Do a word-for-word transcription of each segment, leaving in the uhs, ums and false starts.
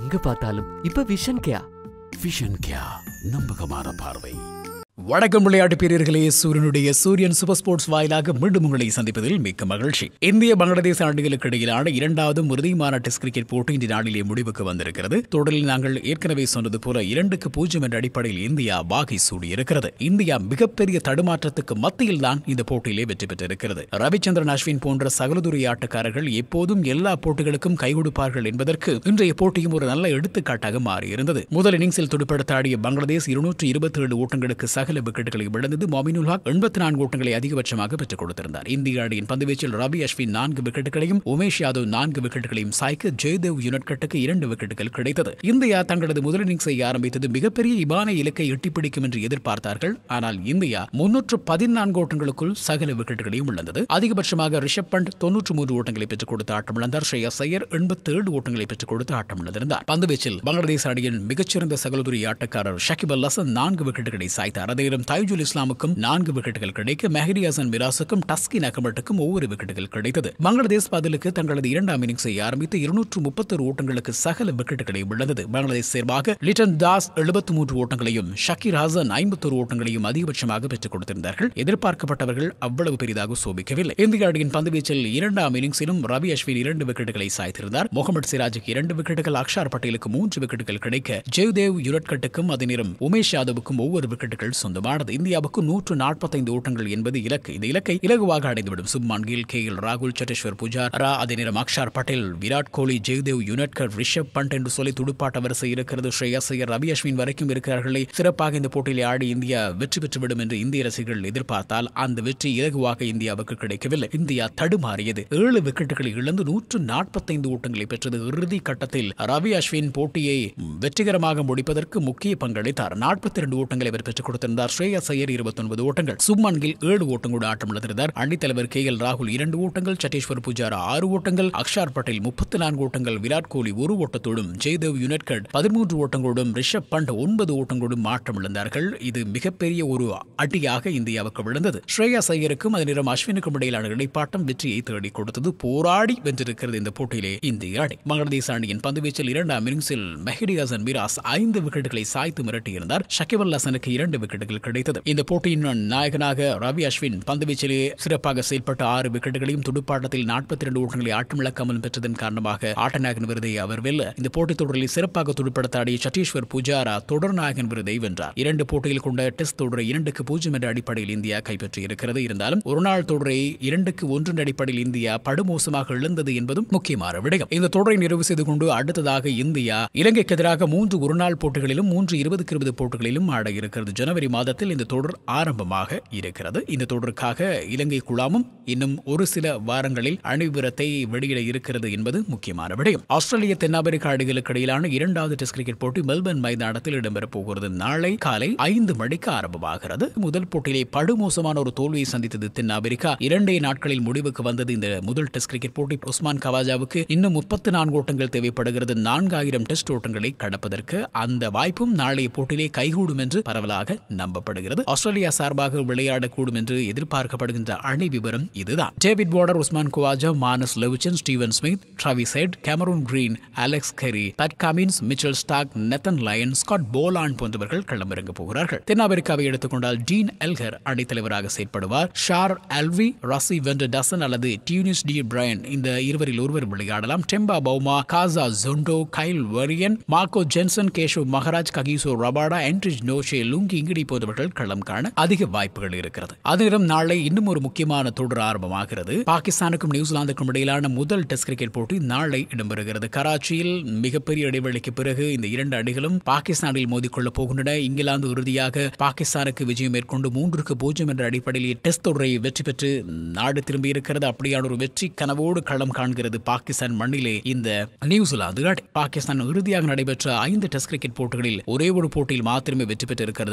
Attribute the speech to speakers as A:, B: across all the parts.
A: எங்க பார்த்தாலும் இப்ப விஷன் கேயா
B: விஷன் கேயா நம்பகமான பார்வை.
C: வணக்கம் விளையாட்டு வீரர்களே, சூரியனுடைய சூரியன் சூப்பர் ஸ்போர்ட்ஸ் வாயிலாக மீண்டும் உங்களை சந்திப்பதில் மிக்க மகிழ்ச்சி. இந்திய பங்களாதேஷ் அணிகளுக்கு இடையிலான இரண்டாவது உறுதியான டெஸ்ட் கிரிக்கெட் போட்டி இன்று நாளிலே முடிவுக்கு வந்திருக்கிறது. தொடரில் நாங்கள் ஏற்கனவே சொன்னது போல இரண்டுக்கு பூஜ்ஜியம் என்ற அடிப்படையில் இந்தியா வாகை சூடியிருக்கிறது. இந்தியா மிகப்பெரிய தடுமாற்றத்துக்கு மத்தியில் தான் இந்த போட்டியிலே வெற்றி பெற்றிருக்கிறது. ரவிச்சந்திரன் அஸ்வின் போன்ற சகலதுறை ஆட்டக்காரர்கள் எப்போதும் எல்லா போட்டிகளுக்கும் கை கொடுப்பார்கள் என்பதற்கு இன்றைய போட்டியும் ஒரு நல்ல எடுத்துக்காட்டாக மாறியிருந்தது. முதல் இன்னிங்ஸில் துடுப்படுத்த ஆடிய பங்களாதேஷ் இருநூற்று இருபத்தி ஏழு ஓட்டங்களுக்கு சகல விக்கெட்டுகளை இழந்தது. மொமினுல் ஹக் எண்பத்தி நான்கு ஓட்டங்களை அதிகபட்சமாக பெற்றுக் கொடுத்திருந்தார். இந்திய அணியின் பந்துவீச்சில் ரவி அஸ்வின் நான்கு விக்கெட்டுகளையும் உமேஷ் யாதவ் நான்கு விக்கெட்டுகளையும் சாய்க்க ஜெயதேவ் யுனைடெட்டுக்கு இரண்டு விக்கெட்டுகள் கிடைத்தது. இந்தியா தங்களது முதல் இன்னிங்ஸை ஆரம்பித்தது மிகப்பெரிய இபான இலக்கை எட்டிப்பிடிக்கும் என்று எதிர்பார்த்தார்கள். ஆனால் இந்தியா முன்னூற்று பதினான்கு ஓட்டங்களுக்குள் சகல விக்கெட்டுகளையும் இழந்தது. அதிகபட்சமாக ரிஷப் பண்ட் தொன்னூற்று மூன்று ஓட்டங்களை பெற்றுக் கொடுத்து ஆட்டமிழந்தார். ஸ்ரேயஸ் ஐயர் எண்பத்தி ஏழு ஓட்டங்களை பெற்றுக் கொடுத்து ஆட்டமிழந்திருந்தார். பந்துவீச்சில் பங்களாதேஷ் அணியின் மிகச்சிறந்த சகலதுறை ஆட்டக்காரர் ஷகிப் அல் ஹசன் நான்கு விக்கெட்டுகளை சாய்த்தார். தைஜுல் இஸ்லாமுக்கும் நான்கு விக்கெட்டுகள் கிடைக்க மெஹடி ஹசன் மிராசுக்கும் டஸ்கின் அகமட்டுக்கும் ஒவ்வொரு விக்கெட்டுகள் கிடைத்தது. பங்களாதேஷ் பதிலுக்கு தங்களது இரண்டாம் இன்னிங்ஸை ஆரம்பித்து இருநூற்று முப்பத்தொரு ஓட்டங்களுக்கு சகல விக்கெட்டுகளை இழந்தது. பங்களாதேஷ் சார்பாக லிட்டன் தாஸ் எழுபத்தி மூன்று ஓட்டங்களையும் ஷக்கீர் ஹசன் ஐம்பத்தொரு ஓட்டங்களையும் அதிகபட்சமாக பெற்றுக் கொடுத்திருந்தார்கள். எதிர்பார்க்கப்பட்டவர்கள் அவ்வளவு பெரிதாக சோபிக்கவில்லை. இந்திய அணியின் பந்துவீச்சில் இரண்டாம் இன்னிங்ஸிலும் ரவி அஸ்வின் இரண்டு விக்கெட்டுகளை சாய்த்திருந்தார். முகமது சிராஜுக்கு இரண்டு விக்கெட்டுகள், அக்ஷர் பட்டேலுக்கு மூன்று விக்கெட்டுகள் கிடைக்க ஜெயதேவ் யுனைடெட்டுக்கும் அதே நேரம் உமேஷ் யாதவுக்கும் ஒவ்வொரு விக்கெட்டுகள் சொந்தமானது. இந்தியாவுக்கு நூற்று நாற்பத்தைந்து ஓட்டங்கள் என்பது இலக்கு. இந்த இலக்கை இலகுவாக அடைந்துவிடும். சுப்மான் கில், கே எல் ராகுல், சட்டேஸ்வர் புஜாரா, அதே நேரம் அக்ஷர் பட்டேல், விராட் கோலி, ஜெயதேவ் யுனைடெட், ரிஷப் பண்ட் என்று சொல்லி துடுப்பாட்ட வரிசை இருக்கிறது. ஸ்ரேயஸ் ஐயர், ரவி அஸ்வின் வரைக்கும் இருக்கிறார்களே. சிறப்பாக இந்த போட்டியில் ஆடி இந்தியா வெற்றி பெற்றுவிடும் என்று இந்திய ரசிகர்கள் எதிர்பார்த்தால் அந்த வெற்றி இலகுவாக இந்தியாவுக்கு கிடைக்கவில்லை. இந்தியா தடுமாறியது. ஏழு விக்கெட்டுகளை இழந்து நூற்று நாற்பத்தைந்து ஓட்டங்களை பெற்றது. இறுதி கட்டத்தில் ரவி அஸ்வின் போட்டியை வெற்றிகரமாக முடிப்பதற்கு முக்கிய பங்களித்தார். நாற்பத்தி இரண்டு ஓட்டங்களை அவர் பெற்றுக் கொடுத்திருந்தார். ஸ்ரேயஸ் ஐயர் இருபத்தி ஒன்பது ஓட்டங்கள், சுப்மான் கில் ஏழு ஓட்டங்களோடு ஆட்டம் இழந்திருந்தார். அணித்தலைவர் கே எல் ராகுல் இரண்டு ஓட்டங்கள், சட்டேஸ்வர் புஜாரா ஆறு ஓட்டங்கள், அக்ஷர் பட்டேல் முப்பத்தி நான்கு ஓட்டங்கள், விராட் கோலி ஒரு ஓட்டத்தோடும், ஜெயதேவ் யுனைடெட் பதிமூன்று ஓட்டங்களோடும், ரிஷப் பண்ட் ஒன்பது ஓட்டங்களோடும் ஆட்டம் இழந்தார்கள். இது மிகப்பெரிய ஒரு அடியாக இந்தியாவுக்கு விழுந்தது. ஸ்ரேயஸ் ஐயருக்கும் அதே நேரம் அஸ்வினுக்கும் இடையிலான இடைப்பாட்டம் வெற்றியை தேடி கொடுத்தது. போராடி வென்றிருக்கிறது இந்த போட்டியிலே இந்திய அணி. பங்களாதேஷ் அணியின் பந்துவீச்சில் இரண்டாம் இன்னிங்ஸில் மெஹடி ஹசன் மிராஸ் ஐந்து விக்கெட்டுகளை சாய்த்து மிரட்டியிருந்தார். ஷகிப் அல் ஹசனுக்கு இரண்டு விக்கெட்டுகள் கிடைத்தது. இந்த போட்டியின் நாயகனாக ரவி அஸ்வின் பந்துவீச்சிலே சிறப்பாக செயல்பட்ட ஆறு விக்கெட்டுகளையும் துடுப்பாட்டத்தில் நாற்பத்தி இரண்டு ஓட்டங்களை ஆட்டமிழக்காமல் பெற்றதன் காரணமாக ஆட்ட நாயகன் விருதை அவர் வெல்ல இந்த போட்டித் தொடரில் சிறப்பாக துடுப்படுத்தாடிய சட்டேஸ்வர் புஜாரா தொடர் நாயகன் விருதை வென்றார். இரண்டு போட்டியில் கொண்ட டெஸ்ட் தொடரை இரண்டுக்கு பூஜ்ஜியம் என்ற அடிப்படையில் இந்தியா கைப்பற்றி இருக்கிறது. இருந்தாலும் ஒருநாள் தொடரை இரண்டுக்கு ஒன்று என்ற அடிப்படையில் இந்தியா படுமோசமாக இழந்தது என்பதும் முக்கியமான விடயம். இந்த தொடரை நிறைவு செய்து கொண்டு அடுத்ததாக இந்தியா இலங்கைக்கு எதிராக மூன்று ஒருநாள் போட்டிகளிலும் மூன்று இருபதுக்கு இருபது போட்டிகளிலும் ஆட இருக்கிறது. ஜனவரி மாதத்தில் இந்த தொடர் ஆரம்பமாக இருக்கிறது. இந்த தொடருக்காக இலங்கை குழாமும் இன்னும் ஒரு சில வாரங்களில் அணிவிரத்தை வெளியிட இருக்கிறது என்பது முக்கியமான விடயம். ஆஸ்திரேலிய தென்னாப்பிரிக்க அணிகளுக்கு இடையிலான இரண்டாவது டெஸ்ட் கிரிக்கெட் போட்டி மெல்பர்ன் மைதானத்தில் இடம்பெறப் போகிறது. நாளை காலை ஐந்து மணிக்கு ஆரம்பமாகிறது. முதல் போட்டியிலே படுமோசமான ஒரு தோல்வியை சந்தித்தது தென்னாப்பிரிக்கா. இரண்டே நாட்களில் முடிவுக்கு வந்தது இந்த முதல் டெஸ்ட் கிரிக்கெட் போட்டி. உஸ்மான் கவாஜாவுக்கு இன்னும் முப்பத்தி நான்கு ஓட்டங்கள் தேவைப்படுகிறது. நான்காயிரம் டெஸ்ட் ஓட்டங்களை கடப்பதற்கு. அந்த வாய்ப்பும் நாளைய போட்டியிலே கைகூடும் என்று பரவலாக நம்பப்படுகிறது. ஆஸ்திரேலியா சார்பாக விளையாடக்கூடும் என்று எதிர்பார்க்கப்படுகின்ற அணி விவரம் இதுதான். David Warner, Usman Khawaja, Marnus Labuschagne, Steven Smith, Travis Head, Cameron Green, Alex Carey, Pat Cummins, Mitchell Starc, Nathan Lyon, Scott Boland போன்றவர்கள் களமிறங்க போகிறார்கள். தென்னாப்பிரிக்காவை எடுத்துக்கொண்டால் டீன் எல்கர் அணித்தலைவராக செயற்படுவார். ஷார் அல்வி, ரசி வெண்டர் டசன் அல்லது டியூனிஸ் டி பிரையன் இந்த இருவரில் ஒருவர் விளையாடலாம். Temba Bavuma, Khaya Zondo, Kyle Verreynne, Marco Jansen, Keshav Maharaj, Kagiso Rabada, Anrich Nortje, Lungi Ngidi போன்றவர்கள் களம் காண அதிக வாய்ப்புகள் இருக்கிறது. அதே நேரம் நாளை இன்னும் ஒரு முக்கியமான தொடர் ஆரம்பமாகிறது. பாகிஸ்தானுக்கும் நியூசிலாந்துக்கும் இடையிலான முதல் டெஸ்ட் கிரிக்கெட் போட்டி நாளை இடம்பெறுகிறது. கராச்சியில் மிகப்பெரிய இடைவெளிக்கு பிறகு இந்த இரண்டு அணிகளும் பாகிஸ்தானில் மோதிக்கொள்ளப் போகின்றன. இங்கிலாந்து இறுதியாக பாகிஸ்தானுக்கு விஜயம் மேற்கொண்டு மூன்றுக்கு பூஜ்ஜியம் என்ற அடிப்படையில் டெஸ்ட் தொடரை வெற்றி பெற்று நாடு திரும்பி இருக்கிறது. அப்படியான ஒரு வெற்றி கனவோடு களம் காண்கிறது பாகிஸ்தான் மண்ணிலே இந்த நியூசிலாந்து அணி. பாகிஸ்தான் இறுதியாக நடைபெற்ற ஐந்து டெஸ்ட் கிரிக்கெட் போட்டிகளில் ஒரே ஒரு போட்டியில் மாத்திரமே வெற்றி பெற்று இருக்கிறது. நான்கு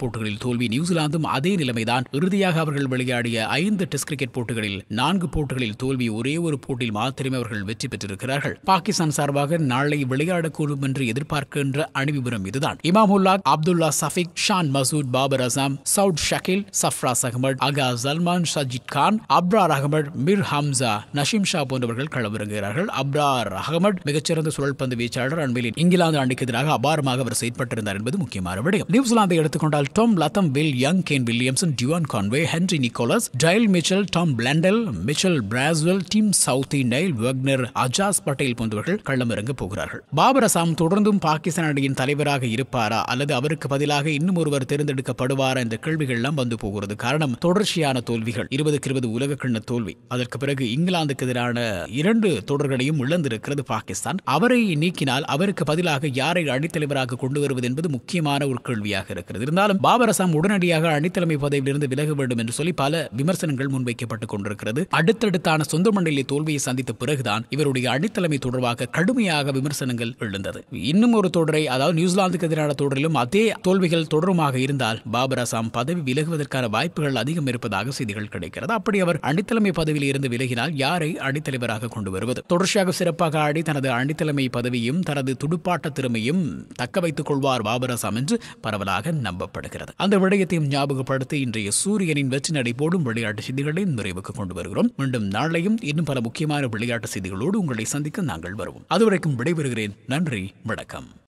C: போட்டிகளில் தோல்வி. நியூசிலாந்தும் அதே நிலைமைதான். இறுதியாக அவர்கள் விளையாடிய ஐந்து டெஸ்ட் கிரிக்கெட் போட்டிகளில் நான்கு போட்டிகளில் தோல்வி. ஒரே ஒரு போட்டியில் மாத்திரமே அவர்கள் வெற்றி பெற்றிருக்கிறார்கள். பாகிஸ்தான் சார்பாக நாளை விளையாடக்கூடும் என்று எதிர்பார்க்கின்ற அணிவிபரம் இதுதான். இமாமுல்லா, அப்துல்லா சஃபிக், ஷான் மசூத், பாபர் அசாம், சவுட் ஷகில், சஃப்ராஸ் அகமது, அகா சல்மான், சஜித் கான், அப்ரார் அகமது, மிர் ஹம்சா, நஷீம் ஷா போன்றவர்கள் களமிறங்குகிறார்கள். அப்ரார் அகமது மிகச்சிறந்த சுழல்பந்து வீச்சாளர். அண்மையில் இங்கிலாந்து அணிக்கு எதிராக அபாரமாக அவர் செயற்பட்டிருந்தார் என்பது முக்கியமான விடயம். நியூசிலாந்தை எடுத்துக்கொண்டால் Tom Latham, Will Young, Kane Williamson, Devon Conway, Henry Nicholls, Daryl Mitchell, Tom Blundell, Michael Bracewell, Tim Southee, Neil Wagner, Ajaz Patel போன்றவர்கள் களமிறங்க போகிறார்கள். பாபர் அசாம் தொடர்ந்தும் பாகிஸ்தான் அணியின் தலைவராக இருப்பாரா அல்லது அவருக்கு பதிலாக இன்னும் ஒருவர் தேர்ந்தெடுக்கப்படுவாரா என்ற கேள்விகள் எல்லாம் வந்து போகிறது. காரணம் தொடர்ச்சியான தோல்விகள். இருபதுக்கு இருபது உலக கிண்ண தோல்வி. அதற்கு பிறகு இங்கிலாந்துக்கு எதிரான இரண்டு தொடர்களையும் இழந்திருக்கிறது பாகிஸ்தான். அவரை நீக்கினால் அவருக்கு பதிலாக யாரை அணித்தலைவராக கொண்டு வருவது என்பது முக்கியமான ஒரு கேள்வியாக இருக்கிறது. இருந்தாலும் பாபர் அசாம் உடனடியாக அணித்தலைமை பதவியிலிருந்து விலக வேண்டும் என்று சொல்லி பல விமர்சனங்கள் முன்வைக்கப்பட்டுக் கொண்டிருக்கிறது. அடுத்தடுத்தான சொந்த மண்ணிலே தோல்வியை சந்தித்த பிறகுதான் இவருடைய அணித்தலைமை தொடர்பாக கடுமையாக விமர்சனங்கள் எழுந்தது. இன்னும் ஒரு தொடரை, அதாவது நியூசிலாந்துக்கு எதிரான தொடரிலும் அதே தோல்விகள் தொடருமாக இருந்தால் பாபர் அசாம் பதவி விலகுவதற்கான வாய்ப்புகள் அதிகம் இருப்பதாக செய்திகள் கிடைக்கிறது. அப்படி அவர் அணித்தலைமை பதவியில் இருந்து விலகினால் யாரை அணித்தலைவராக கொண்டு வருவது? தொடர்ச்சியாக சிறப்பாக ஆடி தனது அணித்தலைமை பதவியும் தனது துடுப்பாட்ட திறமையும் தக்க வைத்துக் கொள்வார் பாபர் அசாம் என்று பரவலாக நம்பப்படுகிறது. அந்த விடயத்தையும் ஞாபகப்படுத்தி இன்றைய சூரியனின் வெற்றி நடை போடும் விளையாட்டு செய்திகளை நிறைவுக்கு கொண்டு வருகிறோம். மீண்டும் நாளையும் இன்னும் பல முக்கியமான விளையாட்டு செய்திகளோடு உங்களை சந்திக்க நாங்கள் வருவோம். அதுவரைக்கும் விடைபெறுகிறேன். நன்றி, வணக்கம்.